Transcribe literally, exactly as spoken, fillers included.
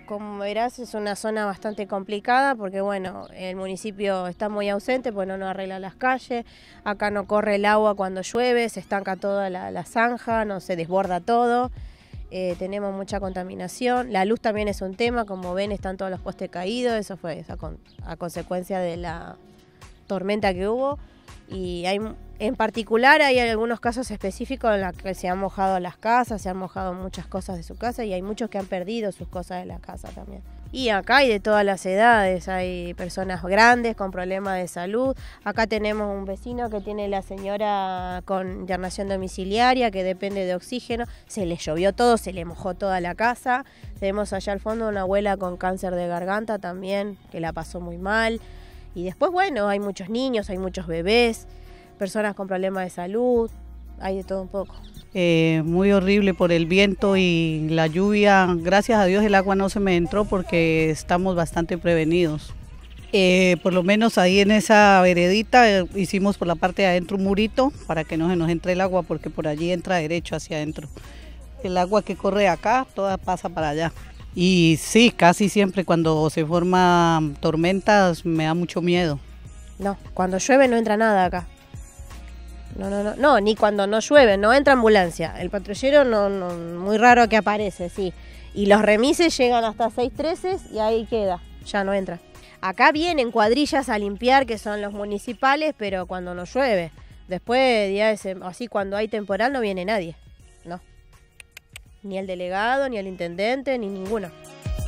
Como verás, es una zona bastante complicada porque, bueno, el municipio está muy ausente, pues no nos arregla las calles, acá no corre el agua cuando llueve, se estanca toda la, la zanja, no se desborda todo, eh, tenemos mucha contaminación, la luz también es un tema, como ven están todos los postes caídos, eso fue a, con, a consecuencia de la tormenta que hubo. Y hay, en particular hay algunos casos específicos en los que se han mojado las casas, se han mojado muchas cosas de su casa y hay muchos que han perdido sus cosas de la casa también. Y acá hay de todas las edades, hay personas grandes con problemas de salud. Acá tenemos un vecino que tiene la señora con internación domiciliaria que depende de oxígeno. Se le llovió todo, se le mojó toda la casa. Tenemos allá al fondo una abuela con cáncer de garganta también, que la pasó muy mal. Y después, bueno, hay muchos niños, hay muchos bebés, personas con problemas de salud, hay de todo un poco. Eh, muy horrible por el viento y la lluvia. Gracias a Dios el agua no se me entró porque estamos bastante prevenidos. Eh, por lo menos ahí en esa veredita eh, hicimos por la parte de adentro un murito para que no se nos entre el agua porque por allí entra derecho hacia adentro. El agua que corre acá, toda pasa para allá. Y sí, casi siempre cuando se forman tormentas me da mucho miedo. No, cuando llueve no entra nada acá. No, no, no, no, ni cuando no llueve, no entra ambulancia. El patrullero no, no, muy raro que aparece, sí. Y los remises llegan hasta seis trece y ahí queda, ya no entra. Acá vienen cuadrillas a limpiar, que son los municipales, pero cuando no llueve. Después, días así cuando hay temporal no viene nadie, no. Ni el delegado, ni el intendente, ni ninguno.